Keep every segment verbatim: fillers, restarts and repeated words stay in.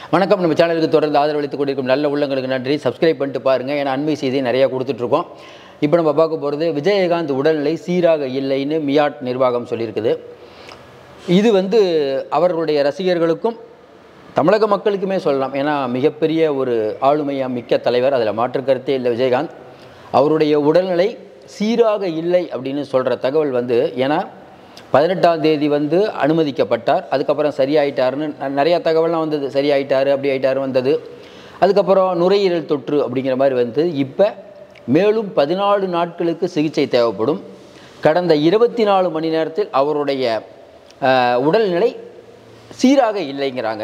வணக்கம். நம்ம சேனலுக்கு தொடர்ந்து ஆதரவளித்துக் கொண்டிருக்கும் நல்ல உள்ளங்களுக்கு நன்றி. சப்ஸ்கிரைப் பண்ணிட்டு பாருங்கள். ஏன்னா அண்மை செய்தி நிறையா கொடுத்துட்ருக்கோம். இப்போ நம்ம பார்க்க போகிறது விஜயகாந்த் உடல்நிலை சீராக இல்லைன்னு மியாட் நிர்வாகம் சொல்லியிருக்குது. இது வந்து அவர்களுடைய ரசிகர்களுக்கும் தமிழக மக்களுக்குமே சொல்லலாம். ஏன்னா மிகப்பெரிய ஒரு ஆளுமையாக மிக்க தலைவர், அதில் மாற்று கருத்தே இல்லை விஜயகாந்த். அவருடைய உடல்நிலை சீராக இல்லை அப்படின்னு சொல்கிற தகவல் வந்து, ஏன்னா பதினெட்டாம் தேதி வந்து அனுமதிக்கப்பட்டார், அதுக்கப்புறம் சரியாயிட்டாருன்னு நிறையா தகவல்லாம் வந்தது. சரியாயிட்டார், அப்படி ஆயிட்டார் வந்தது. அதுக்கப்புறம் நுரையீரல் தொற்று அப்படிங்கிற மாதிரி வந்து இப்போ மேலும் பதினாலு நாட்களுக்கு சிகிச்சை தேவைப்படும். கடந்த இருபத்தி நாலு மணி நேரத்தில் அவருடைய உடல்நிலை சீராக இல்லைங்கிறாங்க.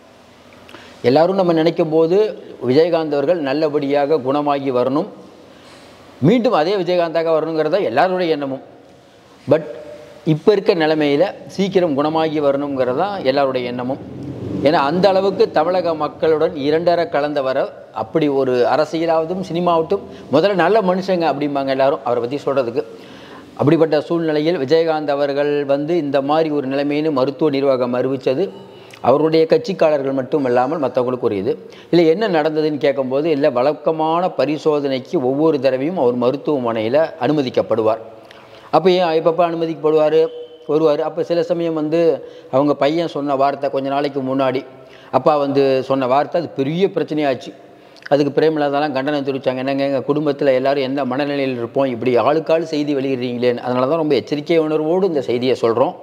எல்லாரும் நம்ம நினைக்கும் போது விஜயகாந்த் அவர்கள் நல்லபடியாக குணமாகி வரணும், மீண்டும் அதே விஜயகாந்தாக வரணுங்கிறத எல்லாருடைய எண்ணமும். பட் இப்போ இருக்க நிலைமையில் சீக்கிரம் குணமாகி வரணுங்கிறது தான் எல்லாருடைய எண்ணமும். ஏன்னா அந்த அளவுக்கு தமிழக மக்களுடன் இரண்டரை கலந்த வர அப்படி ஒரு அரசியலாவதும் சினிமாவட்டும் முதல்ல நல்ல மனுஷங்க அப்படிம்பாங்க எல்லாரும் அவரை பற்றி சொல்கிறதுக்கு. அப்படிப்பட்ட சூழ்நிலையில் விஜயகாந்த் அவர்கள் வந்து இந்த மாதிரி ஒரு நிலைமைன்னு மருத்துவ நிர்வாகம் அறிவித்தது அவருடைய கட்சிக்காரர்கள் மட்டும் இல்லாமல் மற்றவங்களுக்கு ஒரு இது. இல்லை என்ன நடந்ததுன்னு கேட்கும்போது, இல்லை வழக்கமான பரிசோதனைக்கு ஒவ்வொரு தடவையும் அவர் மருத்துவமனையில் அனுமதிக்கப்படுவார். அப்போ ஏன் எப்பப்போ அனுமதிக்கப்படுவார் வருவார். அப்போ சில சமயம் வந்து அவங்க பையன் சொன்ன வார்த்தை கொஞ்ச நாளைக்கு முன்னாடி அப்பா வந்து சொன்ன வார்த்தை அது பெரிய பிரச்சனையாச்சு. அதுக்கு பிரேமலதாலாம் கண்டனம் தெரிவித்தாங்க. என்னங்க எங்கள் குடும்பத்தில் எல்லோரும் எந்த மனநிலையில் இருப்போம், இப்படி ஆளுக்காள் செய்தி வெளியிடுறீங்களேன்னு. அதனால தான் ரொம்ப எச்சரிக்கை உணர்வோடு இந்த செய்தியை சொல்கிறோம்.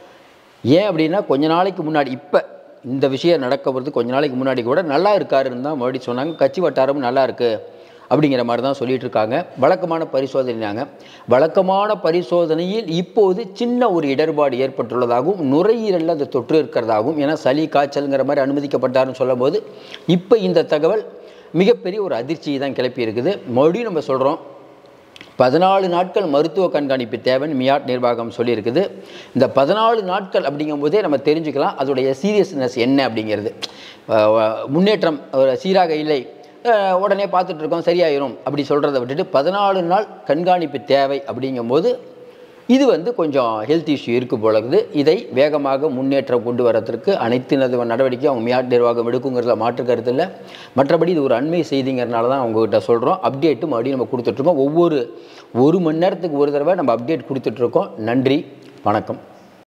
ஏன் அப்படின்னா கொஞ்ச நாளைக்கு முன்னாடி இப்போ இந்த விஷயம் நடக்க போகிறது கொஞ்ச நாளைக்கு முன்னாடி கூட நல்லா இருக்காருன்னு தான் மறுபடியும் சொன்னாங்க. கட்சி வட்டாரமும் நல்லா இருக்குது அப்படிங்கிற மாதிரி தான் சொல்லிகிட்டு இருக்காங்க. வழக்கமான பரிசோதனைனாங்க. வழக்கமான பரிசோதனையில் இப்போது சின்ன ஒரு இடர்பாடு ஏற்பட்டுள்ளதாகவும் நுரையீரலில் அந்த தொற்று இருக்கிறதாகவும், ஏன்னா சளி காய்ச்சல்ங்கிற மாதிரி அனுமதிக்கப்பட்டாருன்னு சொல்லும் போது இப்போ இந்த தகவல் மிகப்பெரிய ஒரு அதிர்ச்சியை தான் கிளப்பி இருக்குது. மறுபடியும் நம்ம சொல்கிறோம், பதினாலு நாட்கள் மருத்துவ கண்காணிப்பு தேவைன்னு மியாட் நிர்வாகம் சொல்லியிருக்குது. இந்த பதினாலு நாட்கள் அப்படிங்கும்போதே நம்ம தெரிஞ்சுக்கலாம் அதோடைய சீரியஸ்னஸ் என்ன அப்படிங்கிறது. முன்னேற்றம் சீராக இல்லை, உடனே பார்த்துட்ருக்கோம் சரியாயிரும் அப்படி சொல்கிறத விட்டுட்டு பதினாலு நாள் கண்காணிப்பு தேவை அப்படிங்கும்போது இது வந்து கொஞ்சம் ஹெல்த் இஷ்யூ இருக்குது போலக்குது. இதை வேகமாக முன்னேற்றம் கொண்டு வரதற்கு அனைத்து நடவடிக்கை அவங்க மியாட் நிர்வாகம் எடுக்குங்கிறதுல மாற்று கருத்து இல்லை. மற்றபடி இது ஒரு அண்மை செய்திங்கிறதுனால தான் அவங்ககிட்ட சொல்கிறோம். அப்டேட்டு மறுபடியும் நம்ம கொடுத்துட்ருக்கோம். ஒவ்வொரு ஒரு மணி நேரத்துக்கு ஒரு தடவை நம்ம அப்டேட் கொடுத்துட்ருக்கோம். நன்றி, வணக்கம்.